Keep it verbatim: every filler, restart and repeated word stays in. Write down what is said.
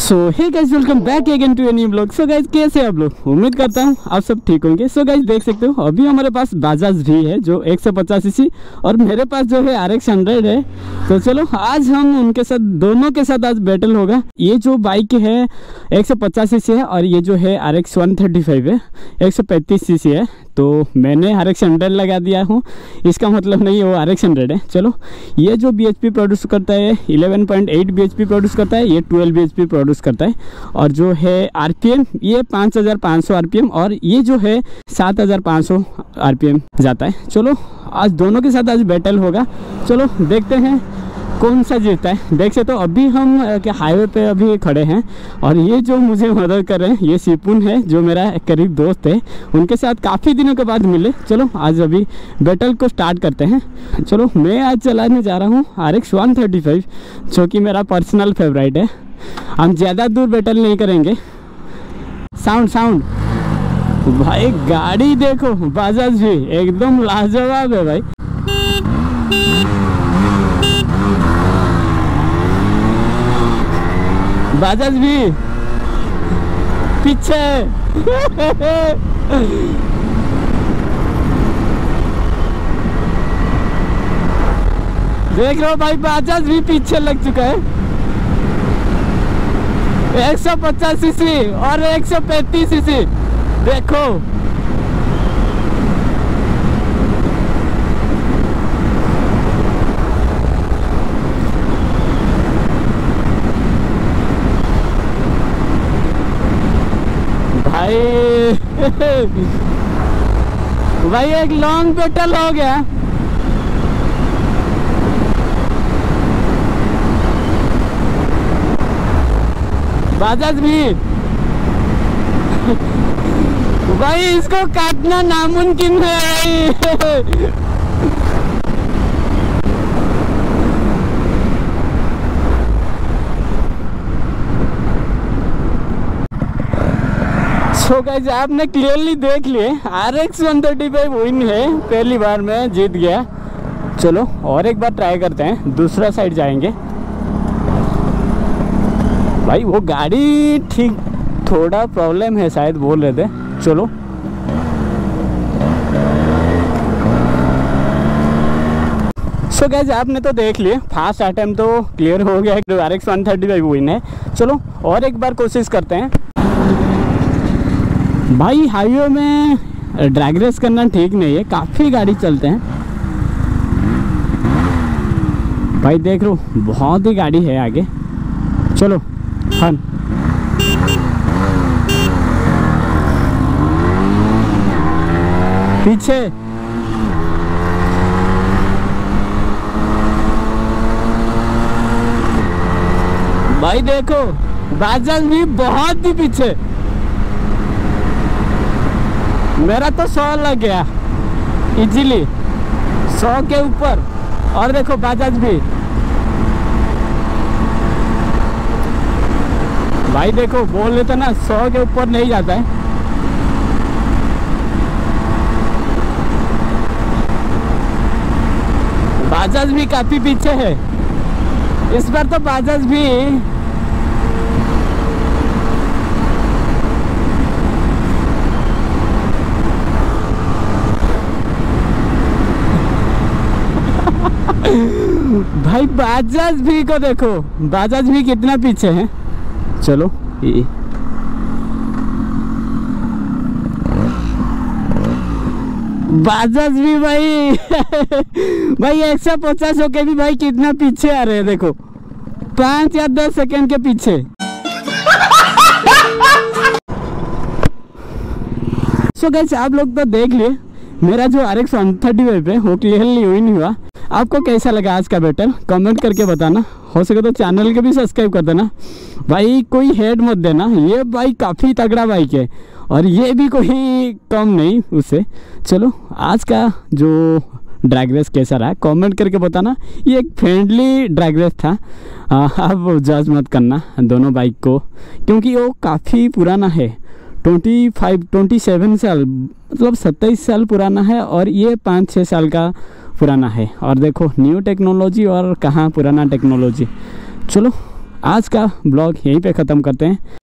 So hey guys, welcome back again to a new blog. So guys, कैसे आप लोग? उम्मीद करता हूँ आप सब ठीक होंगे। सो गाइस, देख सकते हो अभी हमारे पास बजाज भी है जो एक सौ पचास सीसी और मेरे पास जो है आर एक्स हंड्रेड है। तो चलो आज हम उनके साथ दोनों के साथ आज बैटल होगा। ये जो बाइक है एक सौ पचास सीसी है और ये जो है R X one thirty five है एक सौ पैंतीस सीसी है। तो मैंने आर एक्स हंड्रेड लगा दिया हूँ, इसका मतलब नहीं वो आर एक्स हंड्रेड है। चलो, ये जो बी एच पी प्रोड्यूस करता है ग्यारह पॉइंट आठ बी एच पी प्रोड्यूस करता है, ये बारह बी एच पी प्रोड्यूस करता है। और जो है आर पी एम ये पाँच हज़ार पाँच सौ आर पी एम और ये जो है सात हज़ार पाँच सौ आर पी एम जाता है। चलो आज दोनों के साथ आज बैटल होगा। चलो देखते हैं कौन सा जीतता है। देख सकते हो अभी हम क्या हाईवे पे अभी खड़े हैं और ये जो मुझे मदद कर रहे हैं ये सिपुन है जो मेरा करीब दोस्त है, उनके साथ काफ़ी दिनों के बाद मिले। चलो आज अभी बैटल को स्टार्ट करते हैं। चलो मैं आज चलाने जा रहा हूँ R X one thirty five जो कि मेरा पर्सनल फेवरेट है। हम ज़्यादा दूर बैटल नहीं करेंगे। साउंड साउंड भाई, गाड़ी देखो, बजाज भी एकदम लाजवाब है भाई। बजाज भी पीछे देख रहे हो भाई, बजाज भी पीछे लग चुका है। एक सौ पचास सीसी और एक सौ पैंतीस सीसी देखो। भाई भाई एक लॉन्ग बैटल हो गया। बजाज भी भाई इसको काटना नामुमकिन है। तो गाइस आपने क्लियरली देख लिए R X one thirty five win है, पहली बार में जीत गया। चलो और एक बार ट्राई करते हैं, दूसरा साइड जाएंगे। भाई वो गाड़ी ठीक थोड़ा प्रॉब्लम है शायद बोल रहे थे। चलो सो so गाइस आपने तो देख लिए, फास्ट अटेम्प्ट तो क्लियर हो गया है, R X one thirty five win है। चलो और एक बार कोशिश करते हैं। भाई हाईवे में ड्रैग रेस करना ठीक नहीं है, काफ़ी गाड़ी चलते हैं। भाई देख लो बहुत ही गाड़ी है आगे। चलो फन पीछे भाई देखो बजाज भी बहुत ही पीछे। मेरा तो सौ लग गया इजीली, सौ के ऊपर। और देखो बजाज भी भाई देखो, बोल रहे थे ना सौ के ऊपर नहीं जाता है। बजाज भी काफी पीछे है इस बार तो। बजाज भी भाई बजाज भी को देखो, बजाज भी कितना पीछे है। चलो ये बजाज भी भाई भाई एक सौ पचास होके भी भाई कितना पीछे आ रहे हैं देखो, पाँच या दस सेकंड के पीछे। सो गाइस आप लोग तो देख लिए मेरा जो R X one thirty five है वो क्लियरली विन हुआ। आपको कैसा लगा आज का बैटल कमेंट करके बताना। हो सके तो चैनल के भी सब्सक्राइब कर देना। भाई कोई हेड मत देना, ये बाइक काफ़ी तगड़ा बाइक है और ये भी कोई कम नहीं उससे। चलो आज का जो ड्रैग रेस कैसा रहा कमेंट करके बताना। ये एक फ्रेंडली ड्रैग रेस था, आप जज मत करना दोनों बाइक को, क्योंकि वो काफ़ी पुराना है। ट्वेंटी फाइव ट्वेंटी सेवन साल मतलब सत्ताईस साल पुराना है और ये पाँच छः साल का पुराना है। और देखो न्यू टेक्नोलॉजी और कहाँ पुराना टेक्नोलॉजी। चलो आज का ब्लॉग यहीं पे ख़त्म करते हैं।